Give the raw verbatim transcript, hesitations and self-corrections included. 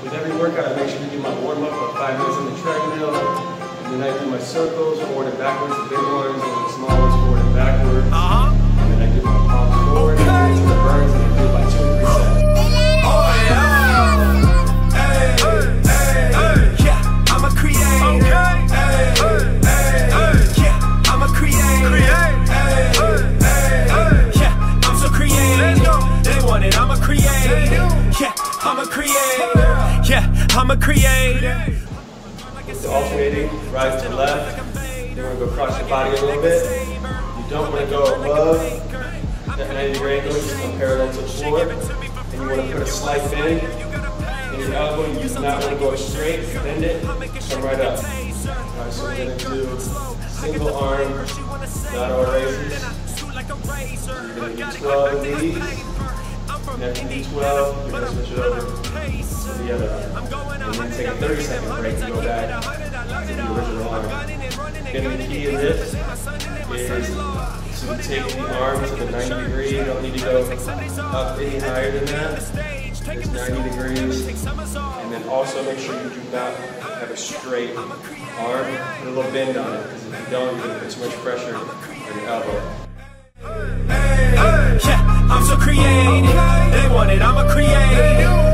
With every workout, I make sure to do my warm-up of five minutes on the treadmill, and then I do my circles, forward and backwards, the big ones, and the small ones, forward and backwards. Uh-huh. And then I do my palms forward, and then into the burns, and I do about two or three sets. Oh yeah! Hey, hey, hey, yeah, I'm a creator. Okay. Hey, hey, hey, yeah, I'm a creator. Create. Hey, hey, hey, yeah, I'm so creative. They want it, I'm a creator. Yeah, I'm a creator. Yeah, I'm a creator. It's alternating right to left. You want to go across your body a little bit. You don't want to go above that ninety degree angle, just go parallel to the floor. And you want to put a slight bend in your elbow. You do not want to go straight, bend it, come right up. Alright, so we're going to do single arm lateral raises. You're going to do twelve of these. And after you do twelve, you're going to switch it over to the other arm. And then take a thirty second break and go back to the original arm. Again, the key in this is to take the arm to the ninety degree. You don't need to go up any higher than that. It's ninety degrees. And then also make sure you do not have a straight arm. Put a little bend on it, because if you don't, you're going to put too much pressure on your elbow. Yeah, I'm so creative. They want it, I'm a creator.